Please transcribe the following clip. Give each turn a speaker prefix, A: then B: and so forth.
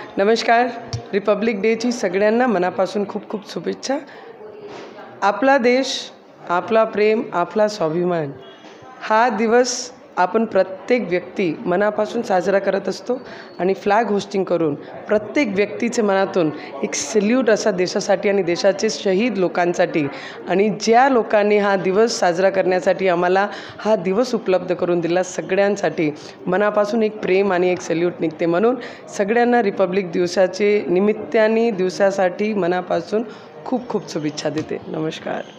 A: नमस्कार. रिपब्लिक डेची सगळ्यांना मनापासून खूप खूप शुभेच्छा. आपला देश, आपला प्रेम, आपला स्वाभिमान हा दिवस आपण प्रत्येक व्यक्ती मनापासून साजरा करत असतो आणि फ्लॅग होस्टिंग करून प्रत्येक व्यक्तीच्या मनातून एक सॅल्यूट असा देशासाठी आणि देशाचे शहीद लोकांसाठी आणि ज्या लोकांनी हा दिवस साजरा करण्यासाठी आम्हाला हा दिवस उपलब्ध करून दिला सगळ्यांसाठी मनापासून एक प्रेम आणि एक सॅल्यूट निघते. म्हणून सगळ्यांना रिपब्लिक दिवसाचे निमित्ताने दिवसासाठी मनापासून खूप खूप शुभेच्छा देते. नमस्कार.